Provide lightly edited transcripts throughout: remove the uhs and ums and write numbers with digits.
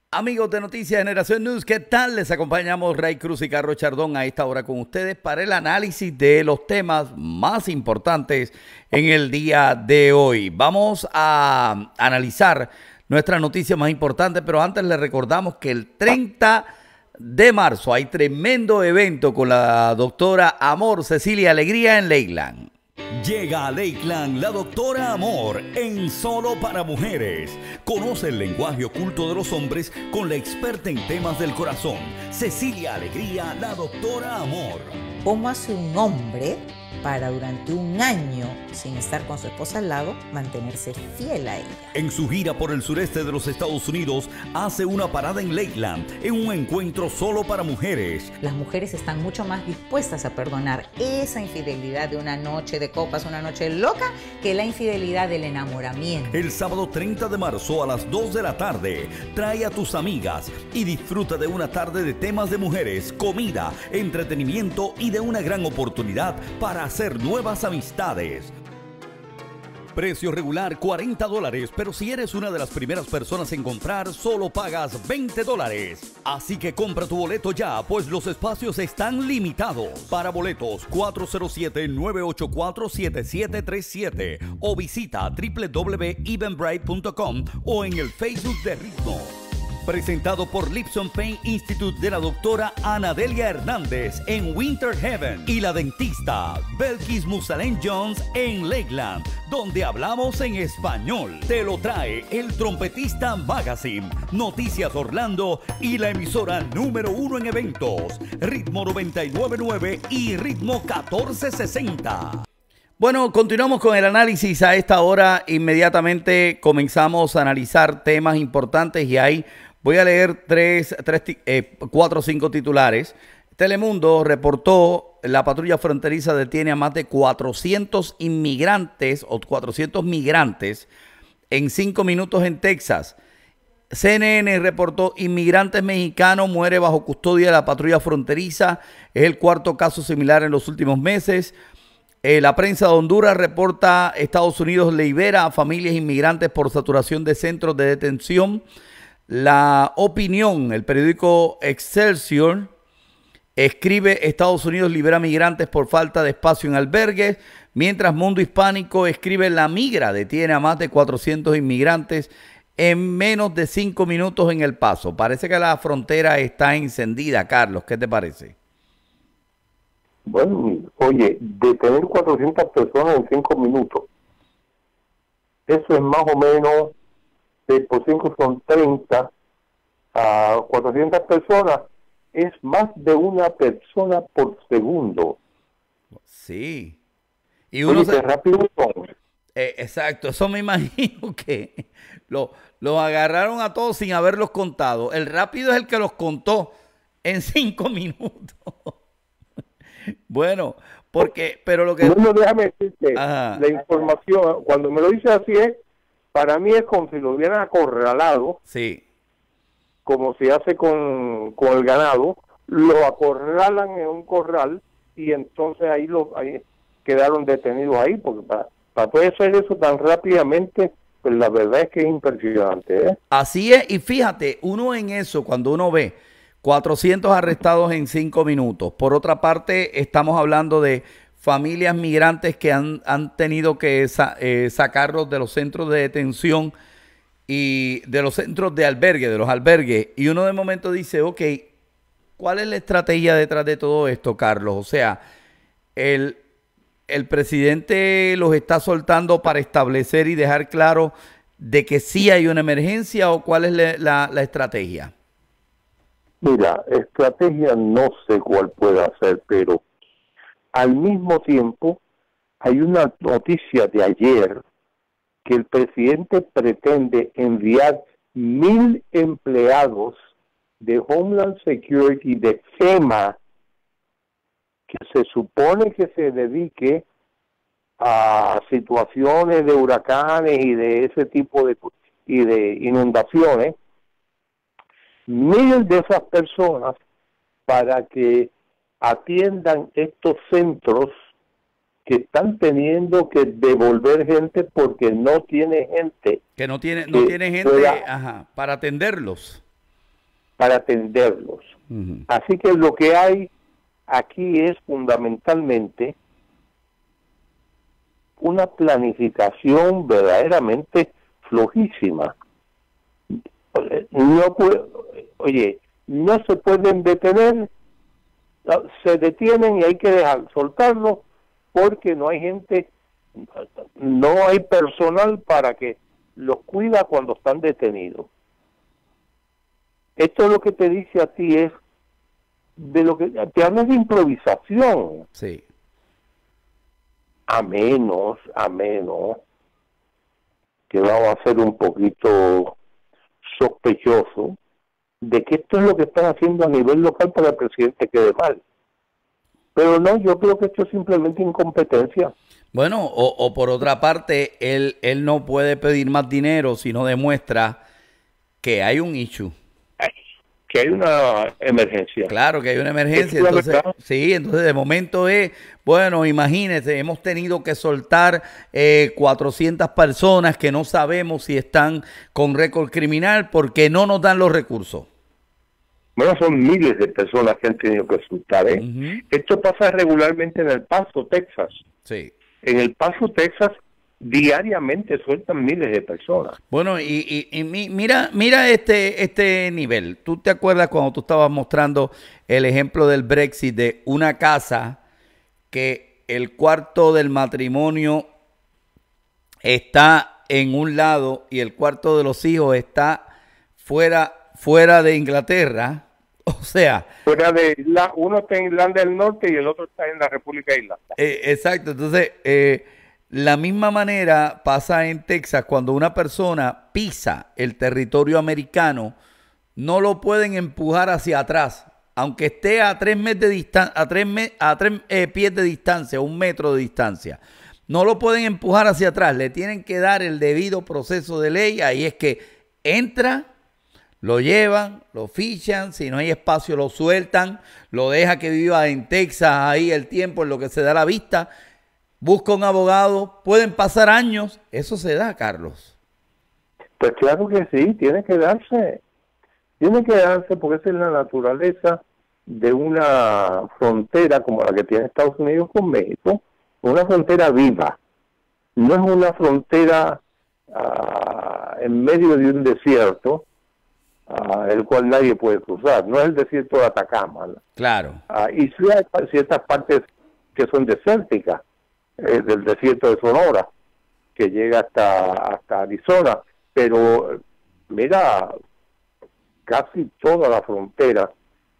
Amigos de Noticias Generación News, ¿qué tal? Les acompañamos Ray Cruz y Carlos Chardón a esta hora con ustedes para el análisis de los temas más importantes en el día de hoy. Vamos a analizar nuestras noticias más importantes, pero antes les recordamos que el 30 de marzo hay tremendo evento con la doctora Amor Cecilia Alegría en Lakeland. Llega a Lakeland la doctora Amor en Solo para Mujeres. Conoce el lenguaje oculto de los hombres con la experta en temas del corazón, Cecilia Alegría, la doctora Amor. ¿Cómo hace un hombre para durante un año, sin estar con su esposa al lado, mantenerse fiel a ella? En su gira por el sureste de los Estados Unidos, hace una parada en Lakeland, en un encuentro solo para mujeres. Las mujeres están mucho más dispuestas a perdonar esa infidelidad de una noche de copas, una noche loca, que la infidelidad del enamoramiento. El sábado 30 de marzo a las 2 de la tarde, trae a tus amigas y disfruta de una tarde de temas de mujeres, comida, entretenimiento y de una gran oportunidad para hacer nuevas amistades. Precio regular $40, pero si eres una de las primeras personas en comprar, solo pagas $20. Así que compra tu boleto ya, pues los espacios están limitados. Para boletos, 407-984-7737 o visita www.eventbrite.com o en el Facebook de Ritmo. Presentado por Lipson Pain Institute de la doctora Anadelia Hernández en Winter Heaven y la dentista Belkis Musalén Jones en Lakeland, donde hablamos en español. Te lo trae el Trompetista Magazine, Noticias Orlando y la emisora número 1 en eventos, Ritmo 999 y Ritmo 1460. Bueno, continuamos con el análisis a esta hora. Inmediatamente comenzamos a analizar temas importantes y ahí voy a leer cuatro o cinco titulares. Telemundo reportó: la patrulla fronteriza detiene a más de 400 inmigrantes o 400 migrantes en 5 minutos en Texas. CNN reportó: inmigrantes mexicanos muere bajo custodia de la patrulla fronteriza. Es el cuarto caso similar en los últimos meses. La prensa de Honduras reporta: Estados Unidos libera a familias inmigrantes por saturación de centros de detención. La Opinión, el periódico Excelsior, escribe: Estados Unidos libera migrantes por falta de espacio en albergues. Mientras Mundo Hispánico escribe: La Migra detiene a más de 400 inmigrantes en menos de 5 minutos en El Paso. Parece que la frontera está encendida. Carlos, ¿qué te parece? Bueno, oye, detener 400 personas en 5 minutos, eso es más o menos, por 5 son 30, a 400 personas, es más de una persona por segundo. Sí. Y uno oye, qué rápido son. Exacto, eso me imagino que los agarraron a todos sin haberlos contado. El rápido es el que los contó en 5 minutos. Bueno, pero lo que... Bueno, déjame decirte, la información, cuando me lo dice así para mí es como si lo hubieran acorralado. Sí. Como se hace con el ganado, lo acorralan en un corral y entonces ahí quedaron detenidos ahí, porque para poder hacer eso tan rápidamente, pues la verdad es que es impresionante, ¿eh? Así es, y fíjate, uno en eso, cuando uno ve 400 arrestados en 5 minutos. Por otra parte, estamos hablando de familias migrantes que han tenido que sacarlos de los centros de detención y de los centros de albergue, de los albergues. Y uno de momento dice, ok, ¿cuál es la estrategia detrás de todo esto, Carlos? O sea, el presidente los está soltando para establecer y dejar claro de que sí hay una emergencia, ¿o cuál es la estrategia? Mira, estrategia no sé cuál puede hacer, pero al mismo tiempo hay una noticia de ayer que el presidente pretende enviar 1,000 empleados de Homeland Security, de FEMA, que se supone que se dedique a situaciones de huracanes y de ese tipo y de inundaciones. 1,000 de esas personas para que atiendan estos centros que están teniendo que devolver gente porque no tiene gente. Que no tiene gente para atenderlos. para atenderlos. Así que lo que hay aquí es fundamentalmente una planificación verdaderamente flojísima. No se pueden detener, se detienen y hay que soltarlo porque no hay gente, no hay personal para que los cuida cuando están detenidos. Esto es lo que te dice a ti, es de lo que te habla de improvisación. Sí. A menos que vamos a ser un poquito sospechoso de que esto es lo que están haciendo a nivel local para que el presidente quede mal. Pero no, yo creo que esto es simplemente incompetencia. Bueno, o por otra parte, él no puede pedir más dinero si no demuestra que hay un issue. Que hay una emergencia. Claro que hay una emergencia. Entonces, sí, entonces de momento bueno, imagínense, hemos tenido que soltar 400 personas que no sabemos si están con récord criminal porque no nos dan los recursos. Bueno, son miles de personas que han tenido que soltar, ¿eh? Esto pasa regularmente en El Paso, Texas. Sí. En El Paso, Texas, diariamente sueltan miles de personas. Bueno, y mira este nivel. ¿Tú te acuerdas cuando tú estabas mostrando el ejemplo del Brexit de una casa que el cuarto del matrimonio está en un lado y el cuarto de los hijos está fuera de Inglaterra? O sea, fuera de uno está en Irlanda del Norte y el otro está en la República de Irlanda. Exacto. Entonces, la misma manera pasa en Texas cuando una persona pisa el territorio americano, no lo pueden empujar hacia atrás, aunque esté a 3 pies de distancia, 1 metro de distancia. No lo pueden empujar hacia atrás, le tienen que dar el debido proceso de ley. Ahí es que entra, lo llevan, lo fichan, si no hay espacio lo sueltan, lo deja que viva en Texas ahí el tiempo en lo que se da la vista. Busca un abogado, pueden pasar años, eso se da, Carlos. Pues claro que sí, tiene que darse porque esa es la naturaleza de una frontera como la que tiene Estados Unidos con México, una frontera viva, no es una frontera en medio de un desierto, el cual nadie puede cruzar, no es el desierto de Atacama. Claro. Y sí hay ciertas partes que son desérticas, del desierto de Sonora, que llega hasta Arizona, pero mira, casi toda la frontera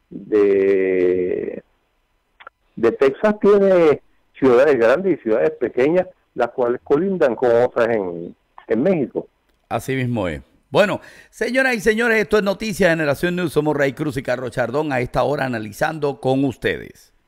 de Texas tiene ciudades grandes y ciudades pequeñas, las cuales colindan con otras en México. Así mismo es. Bueno, señoras y señores, esto es Noticias Generación News. Somos Ray Cruz y Carlos Chardón a esta hora analizando con ustedes.